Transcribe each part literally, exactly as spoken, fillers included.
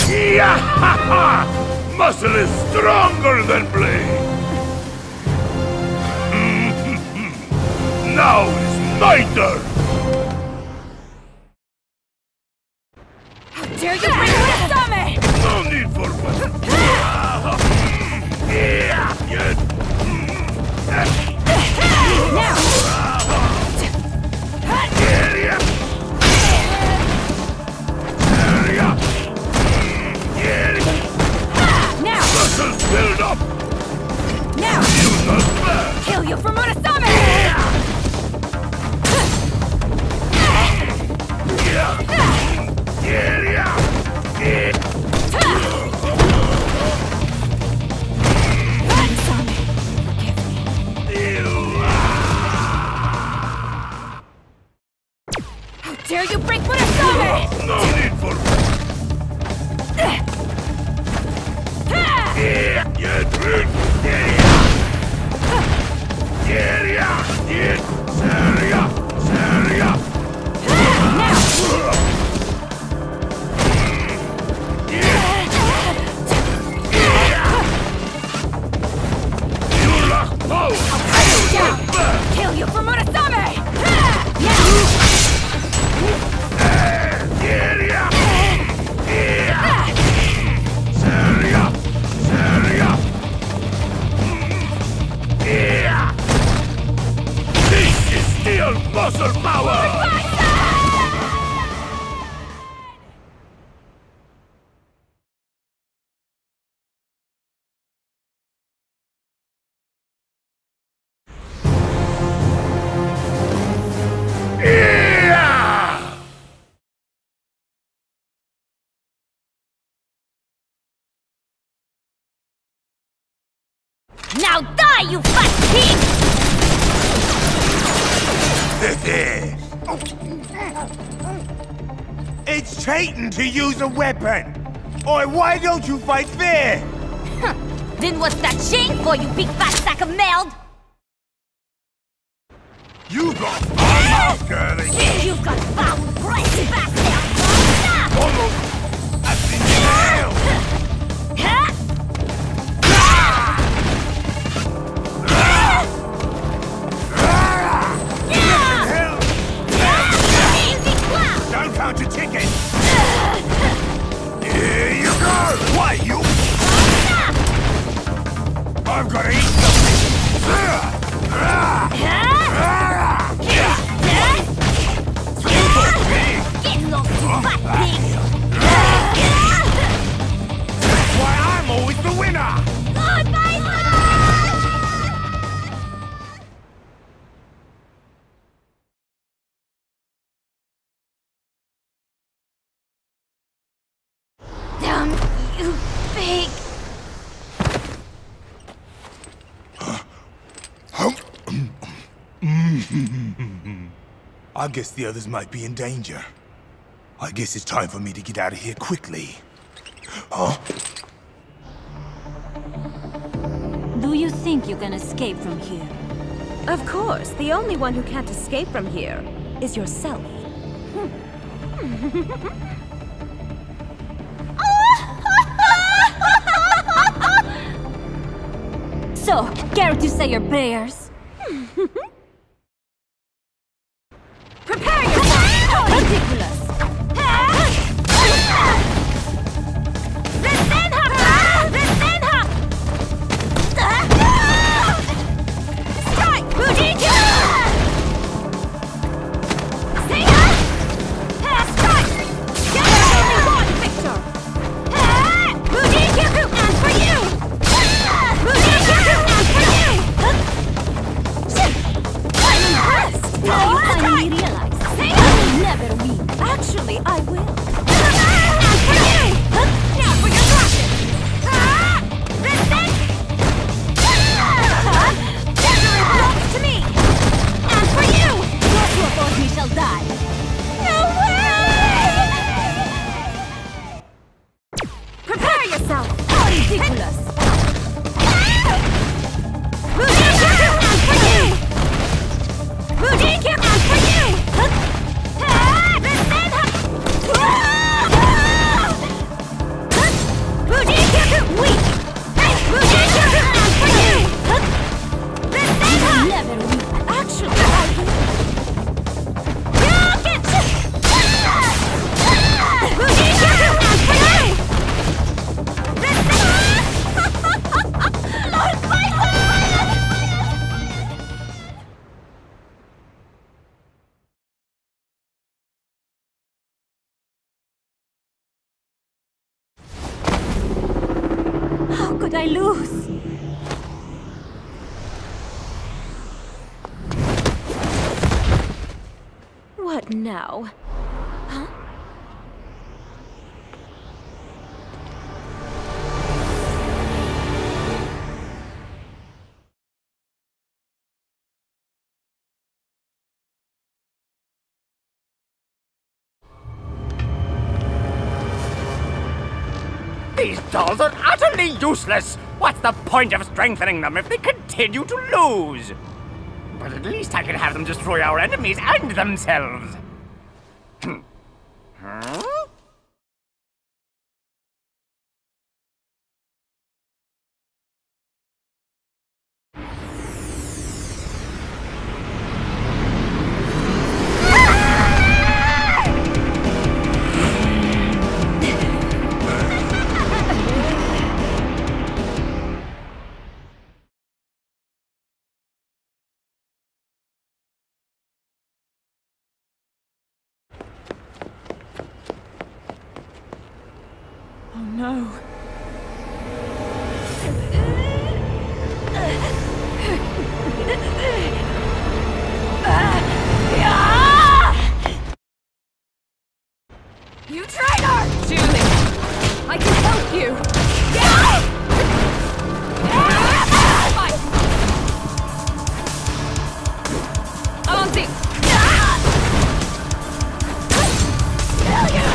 Yeah! Ha ha! Muscle is stronger than blade! Now is my turn! How dare you bring this on me! No need for weapon! Yeah! Now! Now! Muscles build up! Now! You not bad! Kill you for Murasame! How dare you break Murasame! No need for Get rid! Seria! Seria! Now! You lack power! I'll cut you down! Kill you for Murasame! Now! Seria! Seria! Seria! This is still muscle power! Now die, you fat pig! It's cheating to use a weapon! Or why don't you fight fair? Huh. Then what's that chain for, you big fat sack of meld? You got fun mouth, girlie! You've got foul breath, fast now! Almost! I've been nailed! Huh? Don't count your ticket! Here you go! Why, you? I've got to eat something! Get lost, you fat pig! That's why I'm always the winner! Good bison! Damn you, pig! I guess the others might be in danger. I guess it's time for me to get out of here quickly. Huh? Do you think you can escape from here? Of course, the only one who can't escape from here is yourself. So, care to say your prayers? Prepare yourself! Ridiculous! Resenha! Resenha! Strike! Bujinju! Senha! Strike! Get only one, Victor! Bujinju! And for you! Bujinju! And for you! I'm impressed! Now you finally realize I will never win. Actually, I will. And for you! Now for your glasses! Listen! Victory belongs to me! And for you! Those who oppose me shall die! No way! Prepare yourself! How ridiculous! And for you! Bujinju! And for you! Listen! did I lose? What now? Huh? These dolls are utterly useless! What's the point of strengthening them if they continue to lose? But at least I can have them destroy our enemies and themselves! Huh? Oh no. You traitor! Julie, I can help you. Auntie! Kill you!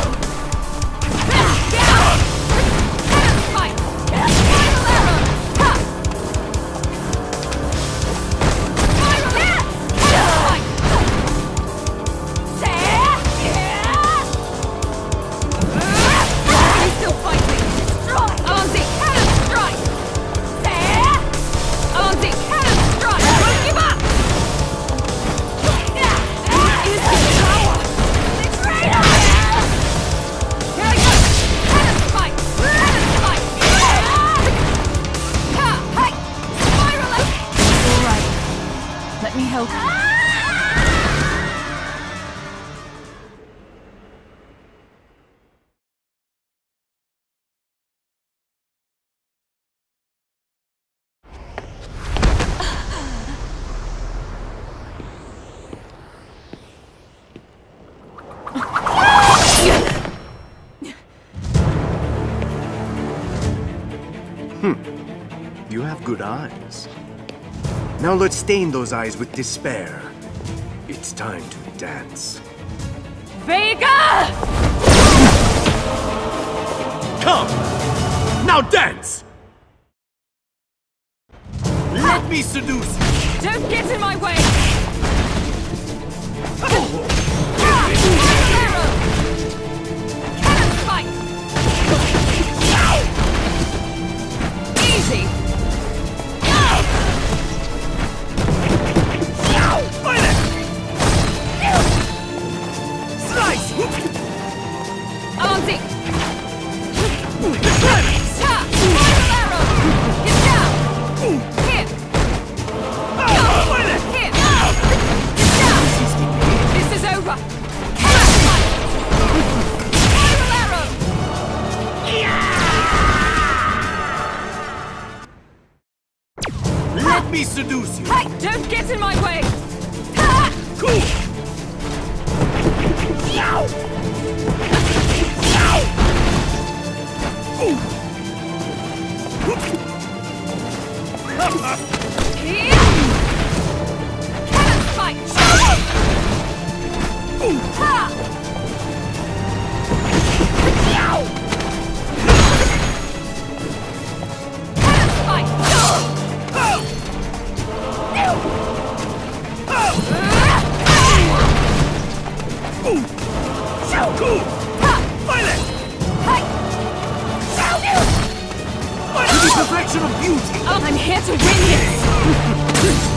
Let me help you. You have good eyes. Now let's stain those eyes with despair. It's time to dance. Vega! Come! Now dance! Let me seduce you! Don't get in my way! Easy! Slice! Auntie! Stop! Spiral arrow! Get down! Hit! Hit! Get down! This is over! Spiral arrow! Let me seduce you! Hey! Don't get in my way! Cool! Cannon spike! Ha! Cannon spike! Cool! Violet! Hey! To the perfection of beauty! I'm here to win this!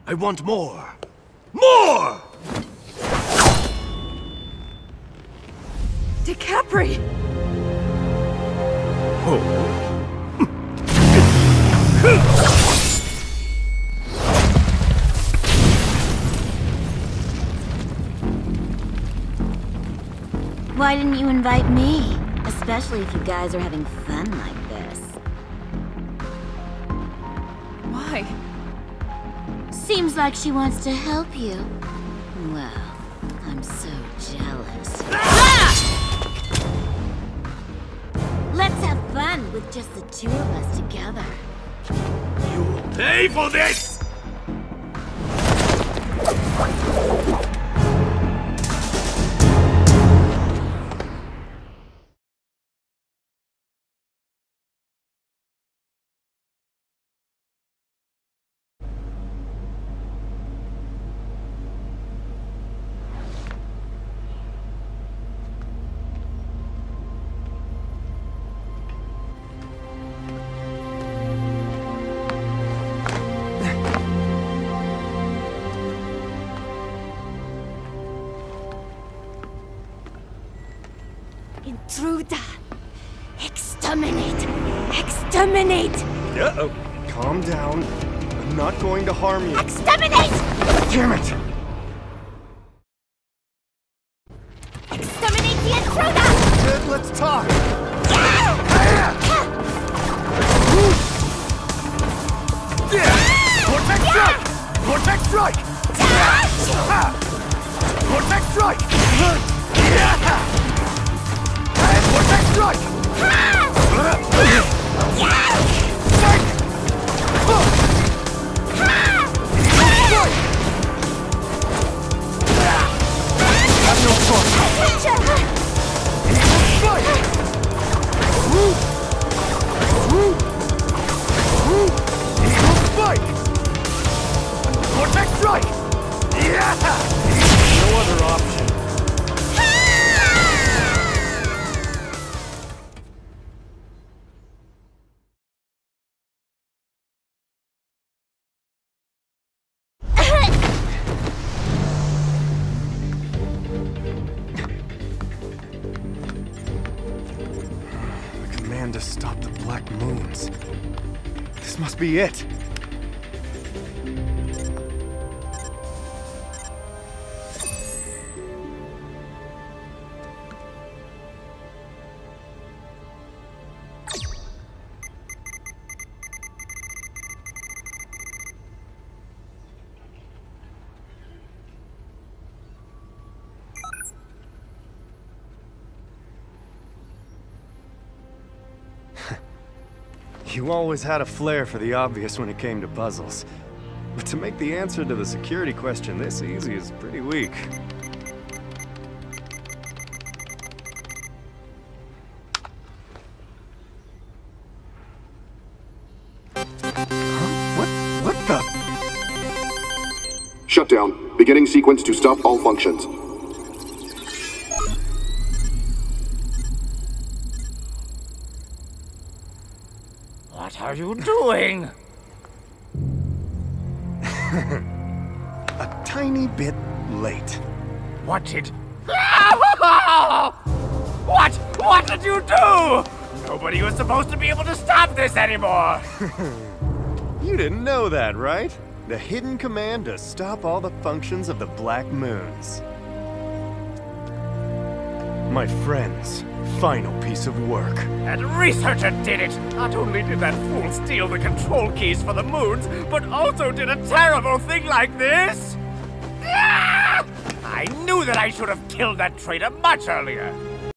I want more. More! DiCapri! Oh. Why didn't you invite me? Especially if you guys are having fun like this. Why? Seems like she wants to help you. Well, I'm so jealous. Ah! Let's have fun with just the two of us together. You'll pay for this! Intruder! Exterminate! Exterminate! Uh-oh. Calm down. I'm not going to harm you. Exterminate! Damn it! Exterminate the intruder! Good, let's talk. Vortex strike! Vortex strike! Vortex strike! Vortex strike! Have no fun! Vortex strike! No other option. The command to stop the Black Moons. This must be it. You always had a flair for the obvious when it came to puzzles. But to make the answer to the security question this easy is pretty weak. Huh? What? What the? Shutdown. Beginning sequence to stop all functions. What are you doing? A tiny bit late. What did... What? What did you do? Nobody was supposed to be able to stop this anymore. You didn't know that, right? The hidden command to stop all the functions of the Black Moons. My friend's final piece of work. That researcher did it! Not only did that fool steal the control keys for the moons, but also did a terrible thing like this! Ah! I knew that I should have killed that traitor much earlier!